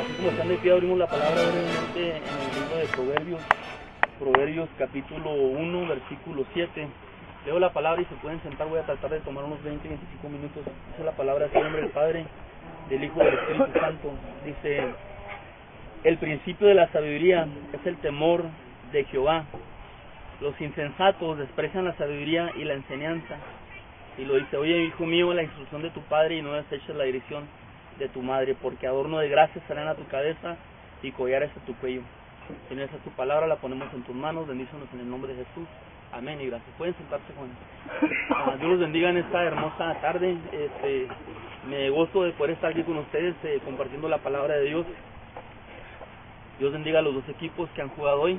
Así como están de pie, abrimos la palabra brevemente en el libro de Proverbios, Proverbios capítulo 1, versículo 7. Leo la palabra y se pueden sentar, voy a tratar de tomar unos 20, 25 minutos. Dice la palabra en nombre del Padre, del Hijo y del Espíritu Santo. Dice, el principio de la sabiduría es el temor de Jehová. Los insensatos desprecian la sabiduría y la enseñanza. Y lo dice, oye, hijo mío, la instrucción de tu padre y no deseches la dirección de tu madre, porque adorno de gracia serán a tu cabeza y collares a tu cuello. En esa tu palabra la ponemos en tus manos, bendícenos en el nombre de Jesús. Amén y gracias. Pueden sentarse, jóvenes. Dios los bendiga en esta hermosa tarde. Me gozo de poder estar aquí con ustedes compartiendo la palabra de Dios. Dios bendiga a los dos equipos que han jugado hoy.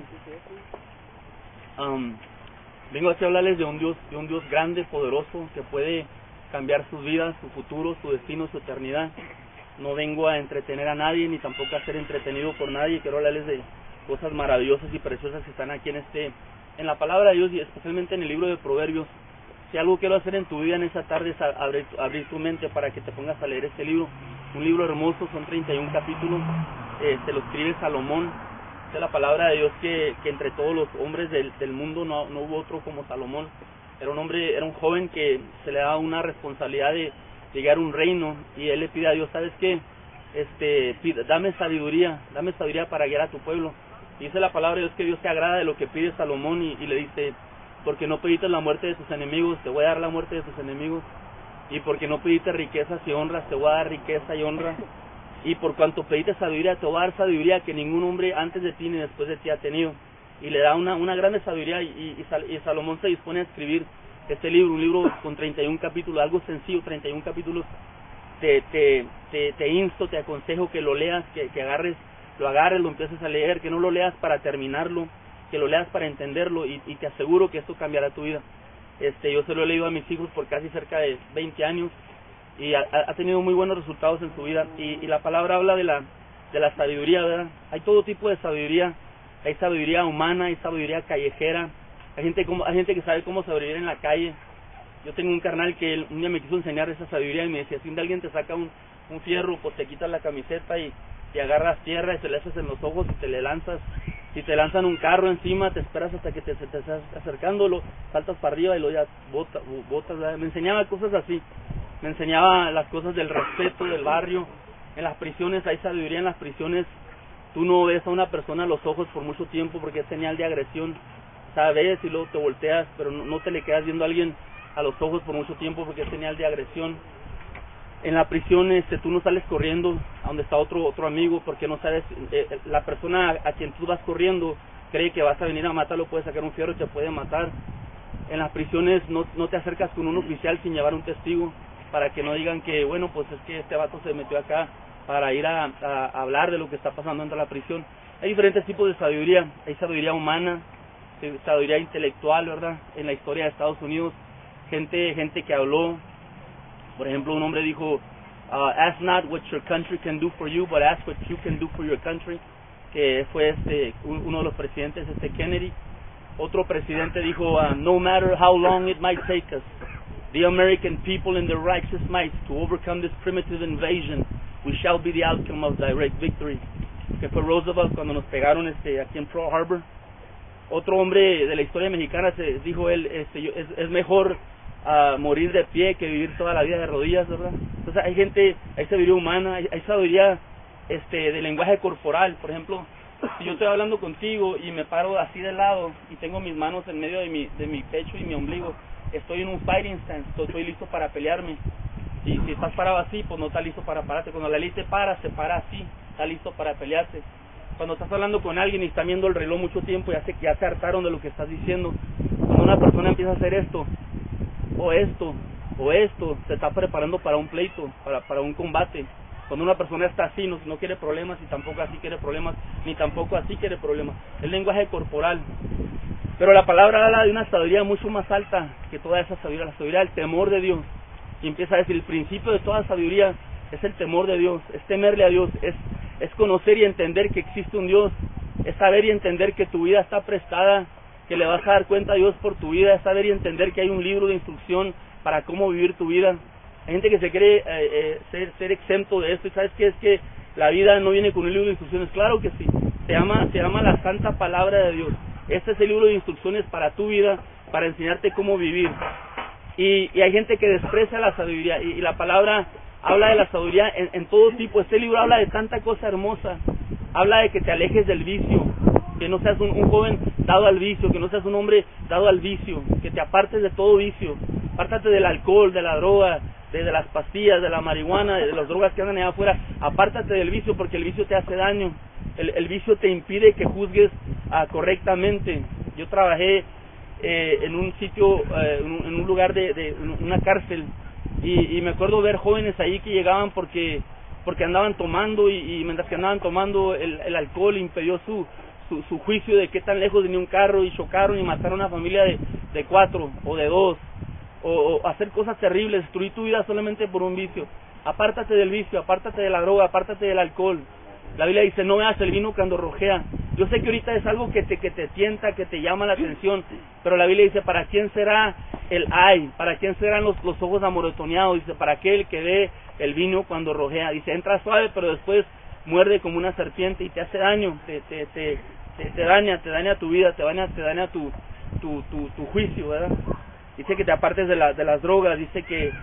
Vengo aquí a hablarles de un Dios grande, poderoso, que puede cambiar sus vidas, su futuro, su destino, su eternidad. No vengo a entretener a nadie, ni tampoco a ser entretenido por nadie. Quiero hablarles de cosas maravillosas y preciosas que están aquí en la palabra de Dios y especialmente en el libro de Proverbios. Si algo quiero hacer en tu vida en esa tarde es abrir tu mente para que te pongas a leer este libro. Un libro hermoso, son 31 capítulos, se lo escribe Salomón. Es la palabra de Dios que entre todos los hombres del mundo no hubo otro como Salomón. Era un joven que se le daba una responsabilidad de llegar a un reino y él le pide a Dios, ¿sabes qué? Dame sabiduría para guiar a tu pueblo. Y dice la palabra de Dios que Dios se agrada de lo que pide Salomón y le dice, porque no pediste la muerte de tus enemigos, te voy a dar la muerte de tus enemigos. Y porque no pediste riquezas y honras, te voy a dar riqueza y honra. Y por cuanto pediste sabiduría, te voy a dar sabiduría que ningún hombre antes de ti ni después de ti ha tenido. Y le da una grande sabiduría y Salomón se dispone a escribir este libro, un libro con 31 capítulos, algo sencillo, 31 capítulos. Te insto, te aconsejo que lo leas, que lo agarres, lo empieces a leer, que no lo leas para terminarlo, que lo leas para entenderlo y te aseguro que esto cambiará tu vida. Yo se lo he leído a mis hijos por casi cerca de 20 años y ha tenido muy buenos resultados en su vida y la palabra habla de la sabiduría, ¿verdad? Hay todo tipo de sabiduría, hay sabiduría humana, hay sabiduría callejera, hay gente que sabe cómo sobrevivir en la calle. Yo tengo un carnal que un día me quiso enseñar esa sabiduría y me decía, si alguien te saca un fierro, pues te quitas la camiseta y agarras tierra y te le haces en los ojos y te le lanzas. Si te lanzan un carro encima, te esperas hasta que te estás acercándolo, saltas para arriba y lo ya botas. Me enseñaba cosas así, me enseñaba las cosas del respeto del barrio. En las prisiones hay sabiduría, en las prisiones tú no ves a una persona a los ojos por mucho tiempo porque es señal de agresión, sabes, y luego te volteas, pero no te le quedas viendo a alguien a los ojos por mucho tiempo porque es señal de agresión. En la prisión tú no sales corriendo a donde está otro amigo porque no sabes, la persona a quien tú vas corriendo cree que vas a venir a matarlo, puede sacar un fierro y te puede matar. En las prisiones no te acercas con un oficial sin llevar un testigo para que no digan que, bueno, pues es que este vato se metió acá para ir a hablar de lo que está pasando dentro de la prisión. Hay diferentes tipos de sabiduría, hay sabiduría humana, sabiduría intelectual, ¿verdad? En la historia de Estados Unidos, gente que habló. Por ejemplo, un hombre dijo, ask not what your country can do for you, but ask what you can do for your country, que fue uno de los presidentes, Kennedy. Otro presidente dijo, no matter how long it might take us, the American people in their righteous might to overcome this primitive invasion, we shall be the outcome of direct victory. Que fue Roosevelt cuando nos pegaron aquí en Pearl Harbor. Otro hombre de la historia mexicana dijo él, es mejor morir de pie que vivir toda la vida de rodillas, ¿verdad? Entonces hay sabiduría humana, hay sabiduría de lenguaje corporal. Por ejemplo, si yo estoy hablando contigo y me paro así de lado y tengo mis manos en medio de mi pecho y mi ombligo, estoy en un fighting stance, estoy listo para pelearme. Y si estás parado así, pues no estás listo para pararte. Cuando la ley se para así, está listo para pelearse. Cuando estás hablando con alguien y están viendo el reloj mucho tiempo, ya se hartaron de lo que estás diciendo. Cuando una persona empieza a hacer esto, o esto, se está preparando para un pleito, para un combate. Cuando una persona está así, no quiere problemas, y tampoco así quiere problemas, ni tampoco así quiere problemas. El lenguaje corporal. Pero la palabra habla de una sabiduría mucho más alta que toda esa sabiduría, la sabiduría del temor de Dios. Y empieza a decir, el principio de toda sabiduría es el temor de Dios, es temerle a Dios, es conocer y entender que existe un Dios, es saber y entender que tu vida está prestada, que le vas a dar cuenta a Dios por tu vida, es saber y entender que hay un libro de instrucción para cómo vivir tu vida. Hay gente que se cree ser exento de esto, y sabes que es que la vida no viene con un libro de instrucciones. Claro que sí, se llama la Santa Palabra de Dios. Este es el libro de instrucciones para tu vida, para enseñarte cómo vivir. Y hay gente que desprecia la sabiduría, y la palabra habla de la sabiduría en todo tipo. Este libro habla de tanta cosa hermosa, habla de que te alejes del vicio, que no seas un joven dado al vicio, que no seas un hombre dado al vicio, que te apartes de todo vicio, apártate del alcohol, de la droga, de las pastillas, de la marihuana, de las drogas que andan allá afuera. Apártate del vicio, porque el vicio te hace daño, el vicio te impide que juzgues correctamente. Yo trabajé en un sitio, en un lugar de una cárcel, y me acuerdo ver jóvenes ahí que llegaban porque andaban tomando, y mientras que andaban tomando el alcohol impidió su juicio de qué tan lejos venía un carro, y chocaron y mataron a una familia de 4 o de 2, o hacer cosas terribles, destruir tu vida solamente por un vicio. Apártate del vicio, apártate de la droga, apártate del alcohol. La Biblia dice, no veas el vino cuando rojea. Yo sé que ahorita es algo que te tienta, que te llama la atención, pero la Biblia dice, ¿para quién será el ay? ¿Para quién serán los ojos amorotoneados? Dice, para aquel que ve el vino cuando rojea. Dice, entra suave, pero después muerde como una serpiente y te hace daño, te daña tu vida, te daña tu juicio, ¿verdad? Dice que te apartes de las drogas, dice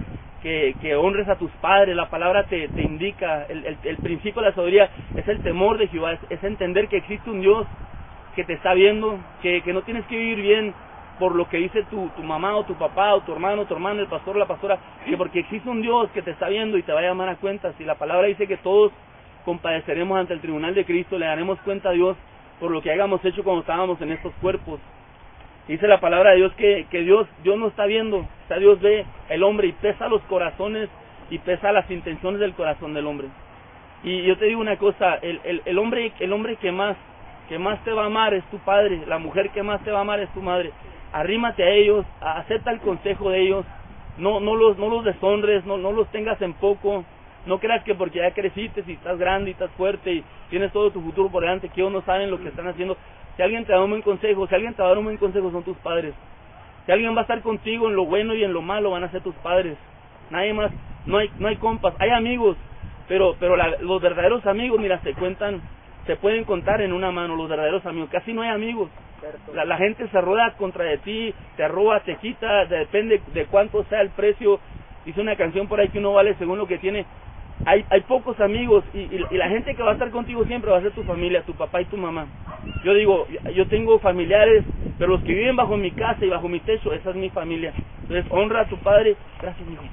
que honres a tus padres. La palabra te indica, el principio de la sabiduría es el temor de Jehová, es entender que existe un Dios que te está viendo, que no tienes que vivir bien por lo que dice tu mamá o tu papá o tu hermano, el pastor o la pastora, que porque existe un Dios que te está viendo y te va a llamar a cuentas. Y la palabra dice que todos compadeceremos ante el tribunal de Cristo, le daremos cuenta a Dios por lo que hayamos hecho cuando estábamos en estos cuerpos. Dice la palabra de Dios que Dios no está viendo, o sea, Dios ve el hombre y pesa los corazones y pesa las intenciones del corazón del hombre. Y yo te digo una cosa, el hombre que más te va a amar es tu padre, la mujer que más te va a amar es tu madre. Arrímate a ellos, acepta el consejo de ellos, no los deshonres, no los tengas en poco. No creas que porque ya creciste y estás grande y estás fuerte y tienes todo tu futuro por delante, que ellos no saben lo que están haciendo. Si alguien te da un buen consejo, son tus padres. Si alguien va a estar contigo en lo bueno y en lo malo, van a ser tus padres. Nadie más, no hay compas, hay amigos, pero los verdaderos amigos, mira, se pueden contar en una mano los verdaderos amigos. Casi no hay amigos. La gente se rueda contra de ti, te roba, te quita, depende de cuánto sea el precio. Dice una canción por ahí que uno vale según lo que tiene. Hay pocos amigos, y la gente que va a estar contigo siempre va a ser tu familia, tu papá y tu mamá. Yo digo, yo tengo familiares, pero los que viven bajo mi casa y bajo mi techo, esa es mi familia. Entonces, honra a tu padre. Gracias, hijo.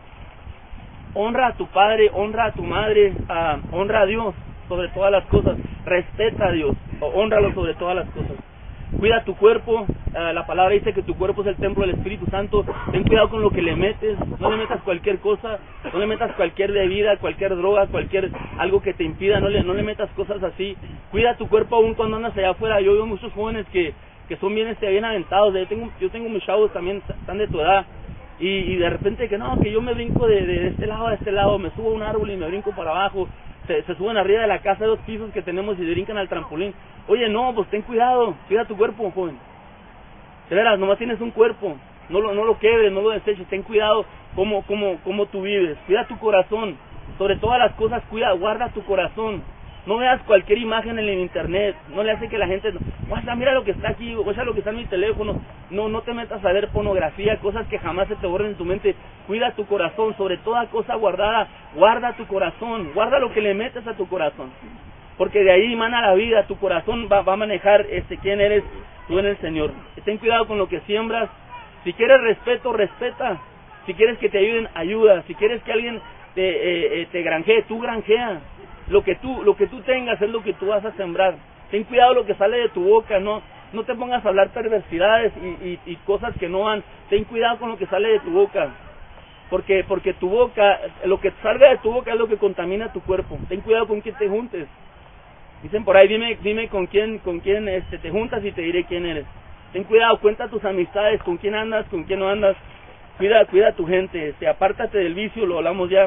Honra a tu padre, honra a tu madre, honra a Dios sobre todas las cosas. Respeta a Dios, hónralo sobre todas las cosas. Cuida tu cuerpo, la palabra dice que tu cuerpo es el templo del Espíritu Santo. Ten cuidado con lo que le metes, no le metas cualquier cosa, no le metas cualquier bebida, cualquier droga, algo que te impida, no le metas cosas así. Cuida tu cuerpo aún cuando andas allá afuera. Yo veo muchos jóvenes que son bien aventados. Yo tengo mis chavos también, están de tu edad, y de repente que yo me brinco de este lado a este lado, me subo a un árbol y me brinco para abajo. Se suben arriba de la casa de 2 pisos que tenemos y brincan al trampolín. Oye, no, pues ten cuidado, cuida tu cuerpo, joven. De veras, nomás tienes un cuerpo, no lo quebres, no lo deseches, ten cuidado cómo tú vives. Cuida tu corazón, sobre todas las cosas, guarda tu corazón. No veas cualquier imagen en el internet, no le hace que la gente, mira lo que está aquí, mira lo que está en mi teléfono. No te metas a ver pornografía, cosas que jamás se te borren en tu mente. Cuida tu corazón, sobre toda cosa guardada, guarda tu corazón, guarda lo que le metes a tu corazón, porque de ahí emana la vida. Tu corazón va a manejar quién eres tú en el Señor. Ten cuidado con lo que siembras. Si quieres respeto, respeta. Si quieres que te ayuden, ayuda. Si quieres que alguien te granjee, tú granjea. Lo que tú tengas es lo que tú vas a sembrar. Ten cuidado lo que sale de tu boca, no te pongas a hablar perversidades y cosas que no van. Ten cuidado con lo que sale de tu boca, porque tu boca, lo que salga de tu boca es lo que contamina tu cuerpo. Ten cuidado con quién te juntes. Dicen por ahí, dime con quién te juntas y te diré quién eres. Ten cuidado, cuenta tus amistades, con quién andas, con quién no andas. Cuida a tu gente, apártate del vicio, lo hablamos ya.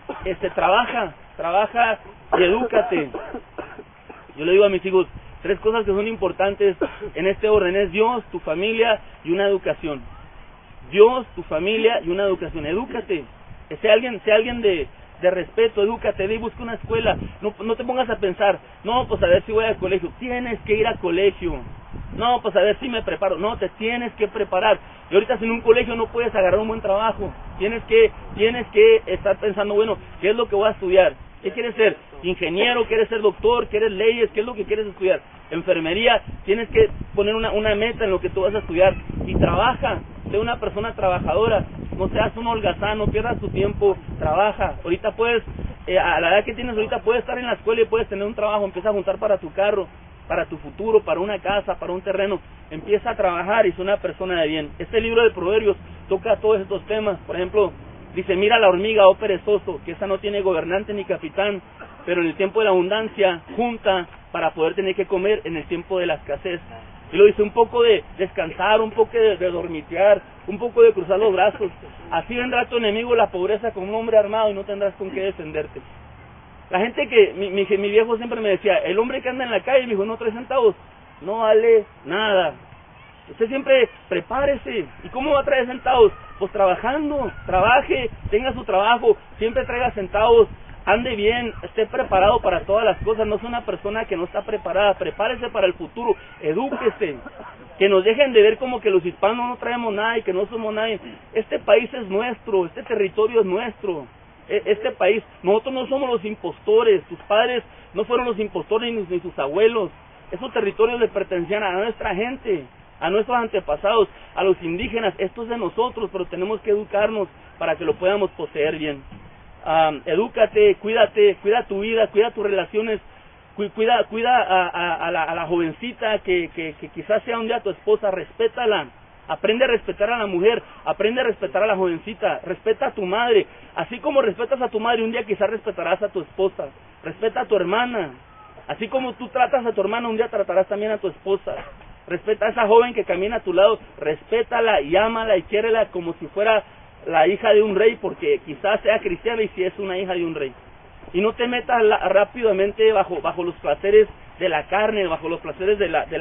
Trabaja y edúcate. Yo le digo a mis hijos 3 cosas que son importantes en este orden: es Dios, tu familia y una educación. Dios, tu familia y una educación. Edúcate. Sea alguien de respeto, edúcate, ve y busca una escuela, no te pongas a pensar, no, pues a ver si voy al colegio, tienes que ir al colegio, no, pues a ver si me preparo, no, te tienes que preparar, y ahorita sin un colegio no puedes agarrar un buen trabajo, tienes que estar pensando, bueno, ¿qué es lo que voy a estudiar? ¿Qué quieres ser? ¿Ingeniero? ¿Quieres ser doctor? ¿Quieres leyes? ¿Qué es lo que quieres estudiar? Enfermería. Tienes que poner una meta en lo que tú vas a estudiar y trabaja, sé una persona trabajadora, no seas un holgazán, no pierdas tu tiempo, trabaja. Ahorita puedes, a la edad que tienes ahorita puedes estar en la escuela y puedes tener un trabajo, empieza a juntar para tu carro, para tu futuro, para una casa, para un terreno, empieza a trabajar y sé una persona de bien. Este libro de Proverbios toca todos estos temas. Por ejemplo, dice, mira la hormiga, oh perezoso, que esa no tiene gobernante ni capitán, pero en el tiempo de la abundancia junta para poder tener que comer en el tiempo de la escasez. Y lo dice, un poco de descansar, un poco de dormitear, un poco de cruzar los brazos. Así vendrá tu enemigo la pobreza con un hombre armado y no tendrás con qué defenderte. La gente que, mi viejo siempre me decía, el hombre que anda en la calle, me dijo, no trae centavos, no vale nada. Usted siempre prepárese. ¿Y cómo va a traer centavos? Pues trabajando, trabaje, tenga su trabajo, siempre traiga centavos, ande bien, esté preparado para todas las cosas, no es una persona que no está preparada, prepárese para el futuro, edúquese, que nos dejen de ver como que los hispanos no traemos nada y que no somos nadie. Este país es nuestro, este territorio es nuestro, este país, nosotros no somos los impostores, tus padres no fueron los impostores ni sus abuelos, esos territorios le pertenecían a nuestra gente, a nuestros antepasados, a los indígenas, esto es de nosotros, pero tenemos que educarnos para que lo podamos poseer bien. Edúcate, cuídate, cuida tu vida, cuida tus relaciones, cuida a la jovencita que quizás sea un día tu esposa, respétala, aprende a respetar a la mujer, aprende a respetar a la jovencita, respeta a tu madre, así como respetas a tu madre, un día quizás respetarás a tu esposa, respeta a tu hermana, así como tú tratas a tu hermana, un día tratarás también a tu esposa. Respeta a esa joven que camina a tu lado, respétala y ámala y quiérela como si fuera la hija de un rey, porque quizás sea cristiana y si es una hija de un rey. Y no te metas rápidamente bajo los placeres de la carne, bajo los placeres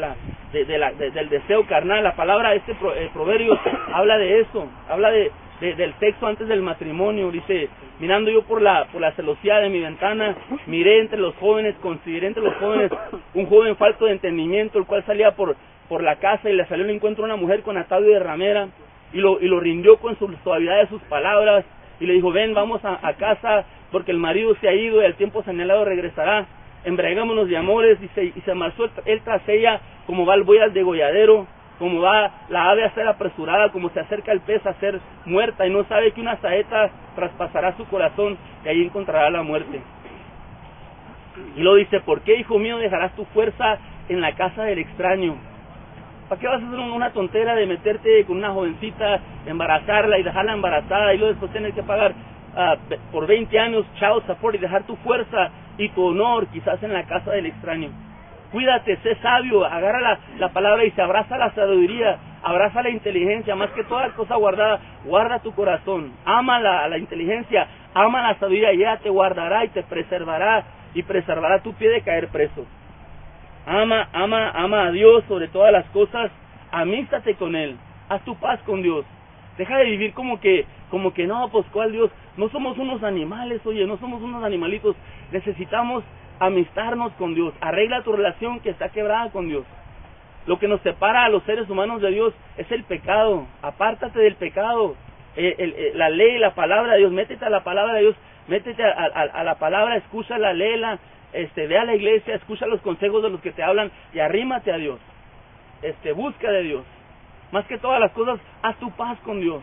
del deseo carnal. La palabra, proverbio, habla de eso, habla del sexo antes del matrimonio. Dice, mirando yo por la celosía de mi ventana, miré entre los jóvenes, consideré entre los jóvenes un joven falto de entendimiento, el cual salía por la casa y le salió al encuentro una mujer con atavío de ramera, y lo rindió con su suavidad de sus palabras, y le dijo, ven, vamos a casa, porque el marido se ha ido y al tiempo señalado regresará, embriagámonos de amores, y se marchó él tras ella, como va el buey al degolladero, como va la ave a ser apresurada, como se acerca el pez a ser muerta, y no sabe que una saeta traspasará su corazón, y ahí encontrará la muerte. Y lo dice, ¿por qué, hijo mío, dejarás tu fuerza en la casa del extraño? ¿Para qué vas a hacer una tontera de meterte con una jovencita, embarazarla y dejarla embarazada y luego después tener que pagar por 20 años child support y dejar tu fuerza y tu honor quizás en la casa del extraño? Cuídate, sé sabio, agarra la palabra y se abraza la sabiduría, abraza la inteligencia, más que toda cosa guardada, guarda tu corazón, ama la inteligencia, ama la sabiduría, y ella te guardará y te preservará y preservará tu pie de caer preso. Ama a Dios sobre todas las cosas, amístate con Él, haz tu paz con Dios, deja de vivir como que no, pues ¿cuál Dios? No somos unos animales, oye, no somos unos animalitos, necesitamos amistarnos con Dios, arregla tu relación que está quebrada con Dios. Lo que nos separa a los seres humanos de Dios es el pecado, apártate del pecado, la ley, la palabra de Dios, métete a la palabra de Dios, métete a la palabra, escúchala, léela, ve a la iglesia, escucha los consejos de los que te hablan y arrímate a Dios, busca de Dios, más que todas las cosas, haz tu paz con Dios.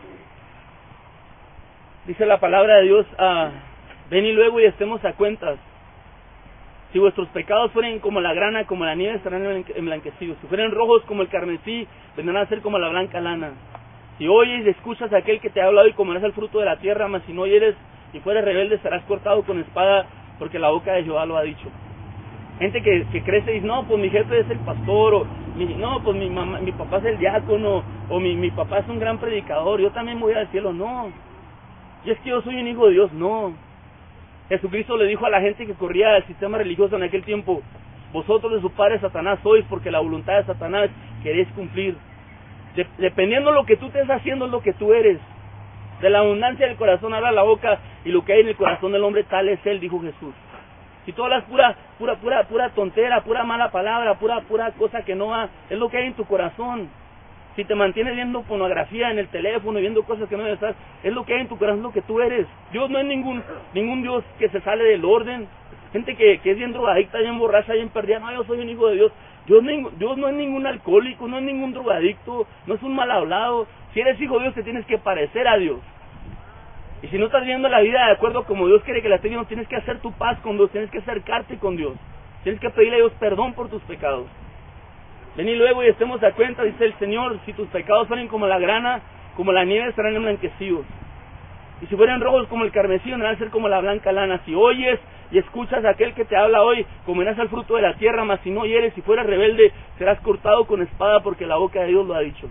Dice la palabra de Dios, ven y luego y estemos a cuentas. Si vuestros pecados fueren como la grana, como la nieve, estarán emblanquecidos. Si fueren rojos como el carmesí, vendrán a ser como la blanca lana. Si oyes y escuchas a aquel que te ha hablado y comerás el fruto de la tierra, mas si no oyeres y fueres rebelde, serás cortado con espada, porque la boca de Jehová lo ha dicho. Gente que crece y dice, no, pues mi jefe es el pastor, o no, pues mi papá es el diácono, o mi papá es un gran predicador, yo también voy al cielo. No, y es que yo soy un hijo de Dios. No, Jesucristo le dijo a la gente que corría del sistema religioso en aquel tiempo, vosotros de su padre Satanás sois, porque la voluntad de Satanás queréis cumplir. Dependiendo de lo que tú estés haciendo es lo que tú eres. De la abundancia del corazón habla la boca, y lo que hay en el corazón del hombre, tal es él, dijo Jesús. Si tú hablas pura tontera, pura mala palabra, pura cosa que no va, es lo que hay en tu corazón. Si te mantienes viendo pornografía en el teléfono y viendo cosas que no debes estar, es lo que hay en tu corazón, es lo que tú eres. Dios no es ningún Dios que se sale del orden. Gente que es bien drogadicta, bien borracha, bien perdida. No, yo soy un hijo de Dios. Dios no es ningún alcohólico, no es ningún drogadicto, no es un mal hablado. Si eres hijo de Dios, te tienes que parecer a Dios. Y si no estás viendo la vida de acuerdo como Dios quiere que la estés viendo, tienes que hacer tu paz con Dios, tienes que acercarte con Dios. Tienes que pedirle a Dios perdón por tus pecados. Ven y luego y estemos a cuenta, dice el Señor, si tus pecados fueren como la grana, como la nieve, serán emblanquecidos. Y si fueran rojos como el carmesí, van a ser como la blanca lana. Si oyes y escuchas a aquel que te habla hoy, comerás el fruto de la tierra, mas si no oyeres, si fueras rebelde, serás cortado con espada, porque la boca de Dios lo ha dicho.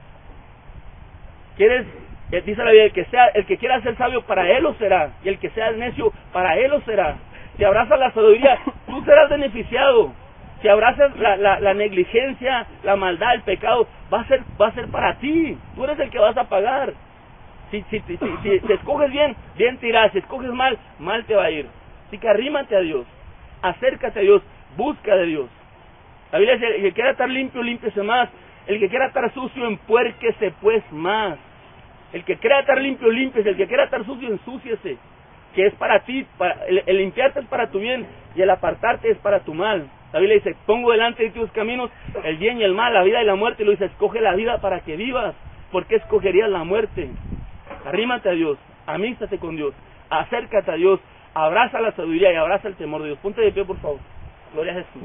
Dice la Biblia, el que quiera ser sabio, para él lo será, y el que sea necio, para él lo será. Si abrazas la sabiduría, tú serás beneficiado. Si abrazas la negligencia, la maldad, el pecado, va a ser para ti. Tú eres el que vas a pagar. Si escoges bien, bien te irás. Si escoges mal, mal te va a ir. Así que arrímate a Dios, acércate a Dios, busca de Dios. La Biblia dice, el que quiera estar limpio, límpiese más. El que quiera estar sucio, empuérquese pues más. El que quiera estar limpio, límpiese. El que quiera estar sucio, ensúciese. Que es para ti, el limpiarte es para tu bien, y el apartarte es para tu mal. La Biblia dice, pongo delante de ti tus caminos, el bien y el mal, la vida y la muerte. Y lo dice, escoge la vida para que vivas. ¿Por qué escogerías la muerte? Arrímate a Dios, amístate con Dios, acércate a Dios, abraza la sabiduría y abraza el temor de Dios. Ponte de pie, por favor. Gloria a Jesús.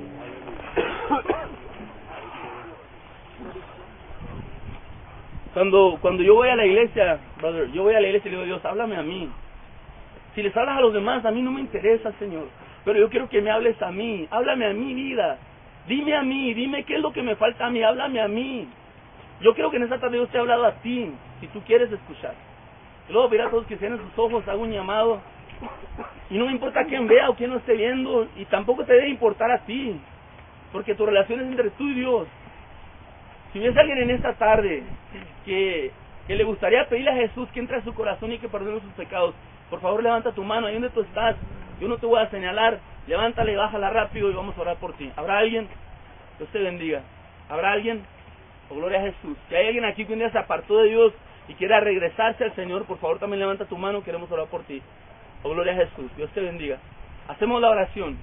Cuando yo voy a la iglesia, brother, yo voy a la iglesia y le digo, Dios, háblame a mí. Si les hablas a los demás, a mí no me interesa, Señor. Pero yo quiero que me hables a mí. Háblame a mi vida. Dime a mí, dime qué es lo que me falta a mí. Háblame a mí. Yo creo que en esta tarde Dios te ha hablado a ti, si tú quieres escuchar. Y luego pedir a todos que cierren sus ojos, hago un llamado. Y no me importa quién vea o quién no esté viendo. Y tampoco te debe importar a ti. Porque tu relación es entre tú y Dios. Si hubiese alguien en esta tarde que le gustaría pedirle a Jesús que entre a su corazón y que perdone sus pecados, por favor levanta tu mano ahí donde tú estás. Yo no te voy a señalar. Levántala y bájala rápido y vamos a orar por ti. ¿Habrá alguien? Dios te bendiga. ¿Habrá alguien? Oh, gloria a Jesús. Si hay alguien aquí que un día se apartó de Dios y quiera regresarse al Señor, por favor también levanta tu mano, queremos orar por ti. Oh, gloria a Jesús. Dios te bendiga. Hacemos la oración.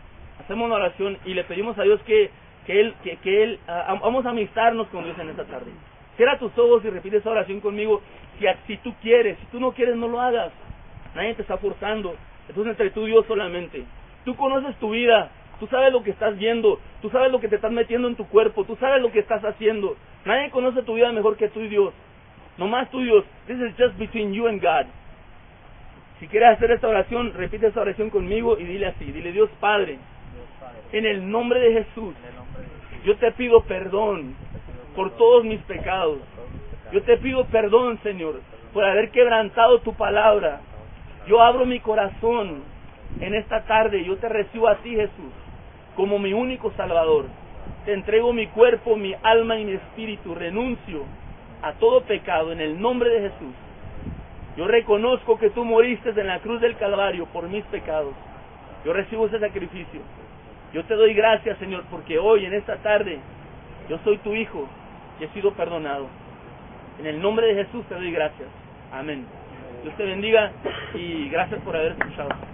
Y le pedimos a Dios que Él vamos a amistarnos con Dios en esta tarde. Cierra tus ojos y repite esa oración conmigo. Si tú quieres, si tú no quieres, no lo hagas. Nadie te está forzando. Esto es entre tú y Dios solamente. Tú conoces tu vida. Tú sabes lo que estás viendo. Tú sabes lo que te estás metiendo en tu cuerpo. Tú sabes lo que estás haciendo. Nadie conoce tu vida mejor que tú y Dios. Nomás tú y Dios. This is just between you and God. Si quieres hacer esta oración, repite esta oración conmigo y dile así. Dile, Dios Padre, en el nombre de Jesús, yo te pido perdón por todos mis pecados. Yo te pido perdón, Señor, por haber quebrantado tu palabra. Yo abro mi corazón en esta tarde. Yo te recibo a ti, Jesús, como mi único Salvador. Te entrego mi cuerpo, mi alma y mi espíritu. Renuncio a todo pecado en el nombre de Jesús. Yo reconozco que tú moriste en la cruz del Calvario por mis pecados. Yo recibo ese sacrificio. Yo te doy gracias, Señor, porque hoy, en esta tarde, yo soy tu hijo y he sido perdonado. En el nombre de Jesús te doy gracias. Amén. Dios te bendiga y gracias por haber escuchado.